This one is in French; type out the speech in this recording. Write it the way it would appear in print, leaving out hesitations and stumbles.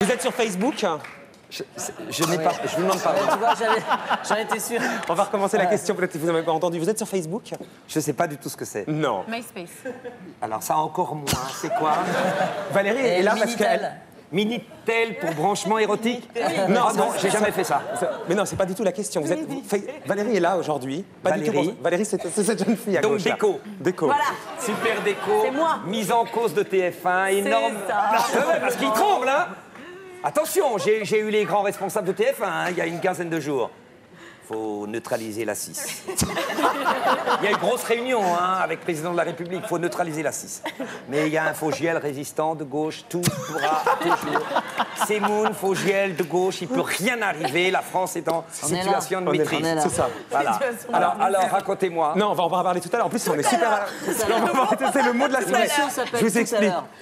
Vous êtes sur Facebook? Je n'ai pas. Je vous demande pas. Tu vois, j'en étais sûr. On va recommencer la question, peut-être que vous n'avez pas entendu. Vous êtes sur Facebook? Je sais pas du tout ce que c'est. Non. MySpace. Alors ça encore moins. C'est quoi? Valérie est là parce qu'elle... Minitel pour branchement érotique? Non, Non, j'ai jamais fait ça. Mais non, c'est pas du tout la question. Valérie est là aujourd'hui. Pas du Valérie. tout. Valérie, c'est cette jeune fille à Donc gauche. là. déco. Déco. Voilà. Super déco. C'est moi. Mise en cause de TF1. Énorme. ça. Ouais, parce qu'il tremble, hein. Attention, j'ai eu les grands responsables de TF1 hein, il y a une quinzaine de jours. Faut neutraliser la 6. Il y a une grosse réunion hein, avec le président de la République. Il faut neutraliser la 6. Mais il y a un Fogiel résistant de gauche, tout pourra toujours. Semoun, Fogiel de gauche, il peut rien arriver. La France est en situation de On est maîtrise. là. C'est ça. Voilà. Alors racontez-moi. Non, on va en parler tout à l'heure. En plus, on est super... C'est le mot de la semaine. L'émission s'appelle Je vous Tout à explique. l'heure.